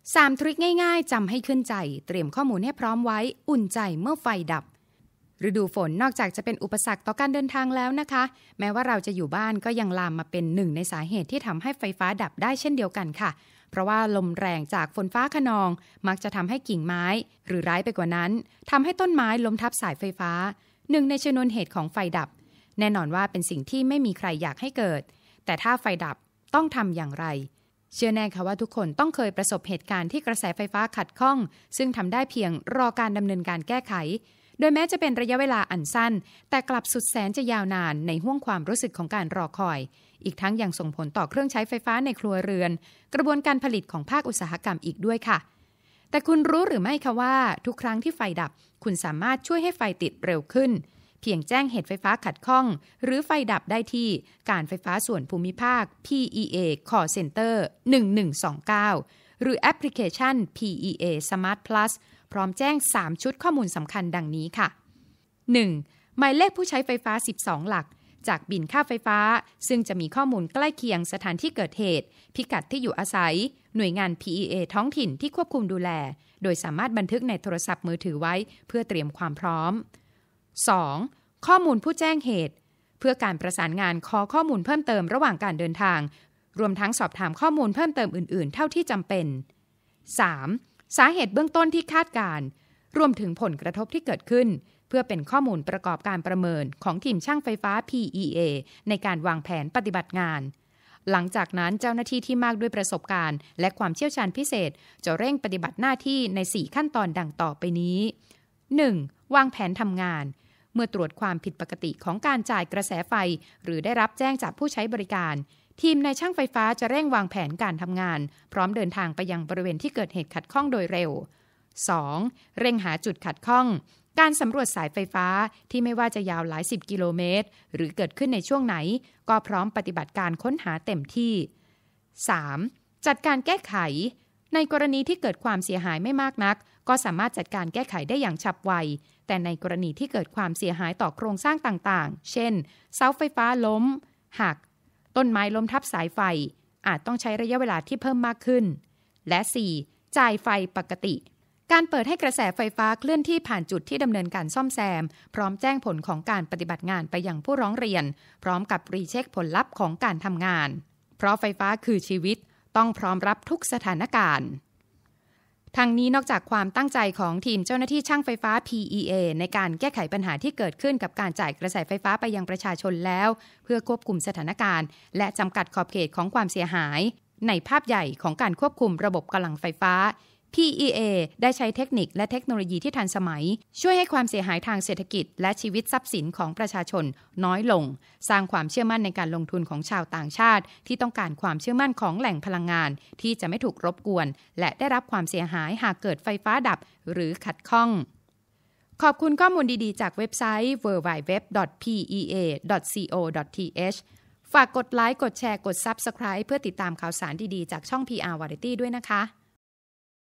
3 ทริคง่ายๆจำให้ขึ้นใจเตรียมข้อมูลให้พร้อมไว้อุ่นใจเมื่อไฟดับฤดูฝนนอกจากจะเป็นอุปสรรคต่อการเดินทางแล้วนะคะแม้ว่าเราจะอยู่บ้านก็ยังลามมาเป็นหนึ่งในสาเหตุที่ทำให้ไฟฟ้าดับได้เช่นเดียวกันค่ะเพราะว่าลมแรงจากฝนฟ้าคะนองมักจะทำให้กิ่งไม้หรือร้ายไปกว่านั้นทำให้ต้นไม้ล้มทับสายไฟฟ้าหนึ่งในชนวนเหตุของไฟดับแน่นอนว่าเป็นสิ่งที่ไม่มีใครอยากให้เกิดแต่ถ้าไฟดับต้องทำอย่างไรเชื่อแน่ค่ะว่าทุกคนต้องเคยประสบเหตุการณ์ที่กระแสไฟฟ้าขัดข้องซึ่งทำได้เพียงรอการดำเนินการแก้ไขโดยแม้จะเป็นระยะเวลาอันสั้นแต่กลับสุดแสนจะยาวนานในห้วงความรู้สึกของการรอคอยอีกทั้งยังส่งผลต่อเครื่องใช้ไฟฟ้าในครัวเรือนกระบวนการผลิตของภาคอุตสาหกรรมอีกด้วยค่ะแต่คุณรู้หรือไม่คะว่าทุกครั้งที่ไฟดับคุณสามารถช่วยให้ไฟติดเร็วขึ้นเพียงแจ้งเหตุไฟฟ้าขัดข้องหรือไฟดับได้ที่การไฟฟ้าส่วนภูมิภาค PEA Call Center 1129หรือแอปพลิเคชัน PEA Smart Plus พร้อมแจ้ง3ชุดข้อมูลสำคัญดังนี้ค่ะ 1. หมายเลขผู้ใช้ไฟฟ้า12หลักจากบิลค่าไฟฟ้าซึ่งจะมีข้อมูลใกล้เคียงสถานที่เกิดเหตุพิกัดที่อยู่อาศัยหน่วยงาน PEA ท้องถิ่นที่ควบคุมดูแลโดยสามารถบันทึกในโทรศัพท์มือถือไว้เพื่อเตรียมความพร้อม 2. ข้อมูลผู้แจ้งเหตุเพื่อการประสานงานขอข้อมูลเพิ่มเติมระหว่างการเดินทางรวมทั้งสอบถามข้อมูลเพิ่มเติมอื่นๆเท่าที่จำเป็น 3. สาเหตุเบื้องต้นที่คาดการณ์รวมถึงผลกระทบที่เกิดขึ้นเพื่อเป็นข้อมูลประกอบการประเมินของทีมช่างไฟฟ้า PEA ในการวางแผนปฏิบัติงานหลังจากนั้นเจ้าหน้าที่ที่มากด้วยประสบการณ์และความเชี่ยวชาญพิเศษจะเร่งปฏิบัติหน้าที่ใน4ขั้นตอนดังต่อไปนี้ 1. วางแผนทำงานเมื่อตรวจความผิดปกติของการจ่ายกระแสไฟหรือได้รับแจ้งจากผู้ใช้บริการทีมนายช่างไฟฟ้าจะเร่งวางแผนการทำงานพร้อมเดินทางไปยังบริเวณที่เกิดเหตุขัดข้องโดยเร็ว 2. เร่งหาจุดขัดข้องการสำรวจสายไฟฟ้าที่ไม่ว่าจะยาวหลาย10กิโลเมตรหรือเกิดขึ้นในช่วงไหนก็พร้อมปฏิบัติการค้นหาเต็มที่ 3. จัดการแก้ไขในกรณีที่เกิดความเสียหายไม่มากนักก็สามารถจัดการแก้ไขได้อย่างฉับไวแต่ในกรณีที่เกิดความเสียหายต่อโครงสร้างต่างๆเช่นเสาไฟฟ้าล้มหักต้นไม้ล้มทับสายไฟอาจต้องใช้ระยะเวลาที่เพิ่มมากขึ้นและ 4. จ่ายไฟปกติการเปิดให้กระแสไฟฟ้าเคลื่อนที่ผ่านจุดที่ดำเนินการซ่อมแซมพร้อมแจ้งผลของการปฏิบัติงานไปยังผู้ร้องเรียนพร้อมกับรีเช็คผลลัพธ์ของการทำงานเพราะไฟฟ้าคือชีวิตต้องพร้อมรับทุกสถานการณ์ทางนี้นอกจากความตั้งใจของทีมเจ้าหน้าที่ช่างไฟฟ้า PEA ในการแก้ไขปัญหาที่เกิดขึ้นกับการจ่ายกระแสไฟฟ้าไปยังประชาชนแล้วเพื่อควบคุมสถานการณ์และจำกัดขอบเขตของความเสียหายในภาพใหญ่ของการควบคุมระบบกำลังไฟฟ้าPEA ได้ใช้เทคนิคและเทคโนโลยีที่ทันสมัยช่วยให้ความเสียหายทางเศรษฐกิจและชีวิตทรัพย์สินของประชาชนน้อยลงสร้างความเชื่อมั่นในการลงทุนของชาวต่างชาติที่ต้องการความเชื่อมั่นของแหล่งพลังงานที่จะไม่ถูกรบกวนและได้รับความเสียหายหากเกิดไฟฟ้าดับหรือขัดข้องขอบคุณข้อมูลดีๆจากเว็บไซต์ www.pea.co.th ฝากกดไลค์กดแชร์กด Subscribe เพื่อติดตามข่าวสารดีๆจากช่อง PR Variety ด้วยนะคะ